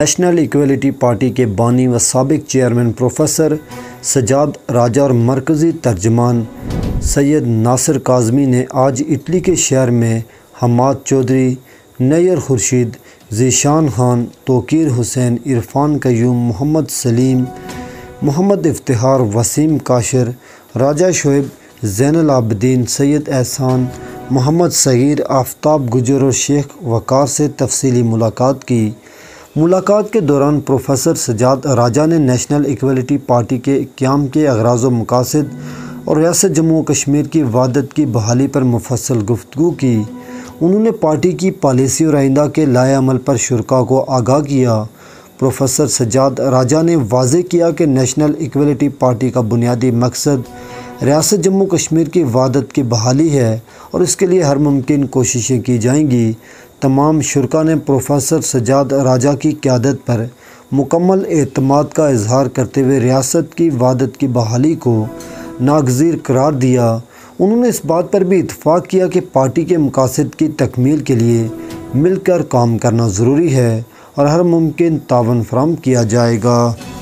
National equality party کے بانی و سابق چیئرمین پروفیسر سجاد راجہ اور مرکزی ترجمان سید ناصر کاظمی نے آج اٹلی کے شہر میں حماد چودھری، نیئر خورشید، ذیشان خان، توقیر حسین، عرفان قیوم، محمد سلیم، محمد افتخار، وسیم کاشر، راجہ شعیب، زین العابدین، سید احسان، محمد صغیر، آفتاب گجر اور شیخ وقار سے تفصیلی ملاقات کی۔ ملاقات کے دوران پروفیسر سجاد راجہ نے نیشنل ایکویلٹی پارٹی کے قیام کے اغراض و مقاصد اور ریاست جموں و کشمیر کی وحدت کی بحالی پر مفصل گفتگو کی۔ انہوں نے پارٹی کی پالیسی اور آئندہ کے لائحہ عمل پر شرکاء کو آگاہ کیا۔ پروفیسر سجاد راجہ نے واضح کیا کہ نیشنل ایکویلٹی پارٹی کا بنیادی مقصد ریاست جموں و کشمیر کی وحدت کی بحالی ہے اور اس کے لیے ہر ممکن کوششیں کی جائیں گی۔ تمام شرکاء نے پروفیسر سجاد راجہ کی قیادت پر مکمل اعتماد کا اظہار کرتے ہوئے ریاست کی وحدت کی بحالی کو ناگزیر قرار دیا۔ انہوں نے اس بات پر بھی اتفاق کیا کہ پارٹی کے مقاصد کی تکمیل کے لیے مل کر کام کرنا ضروری ہے اور ہر ممکن تعاون فراہم کیا جائے گا۔